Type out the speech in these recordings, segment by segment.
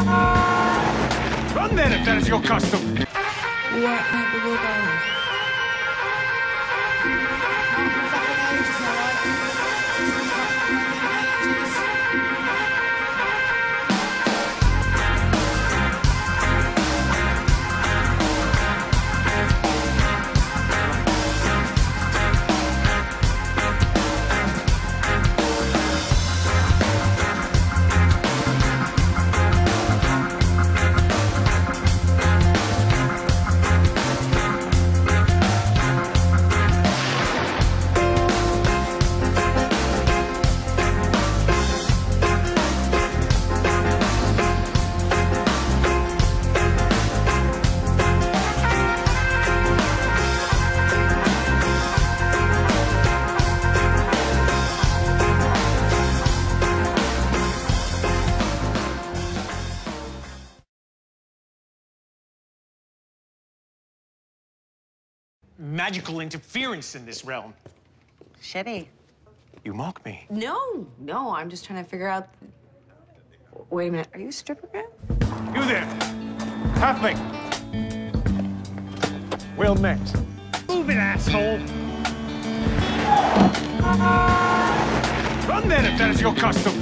Run then, if that is your custom. Where might the world go? Magical interference in this realm. Chevy. You mock me. No, I'm just trying to figure out... Wait a minute, are you a stripper man? You there, halfling. Well met. Move it, asshole. Run then, if that is your custom.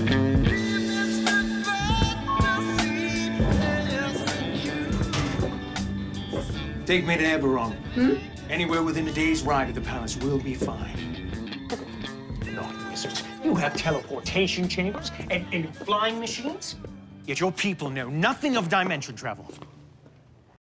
Take me to Eberron. Anywhere within a day's ride of the palace will be fine. Naughty wizards, you have teleportation chambers and flying machines, yet your people know nothing of dimension travel.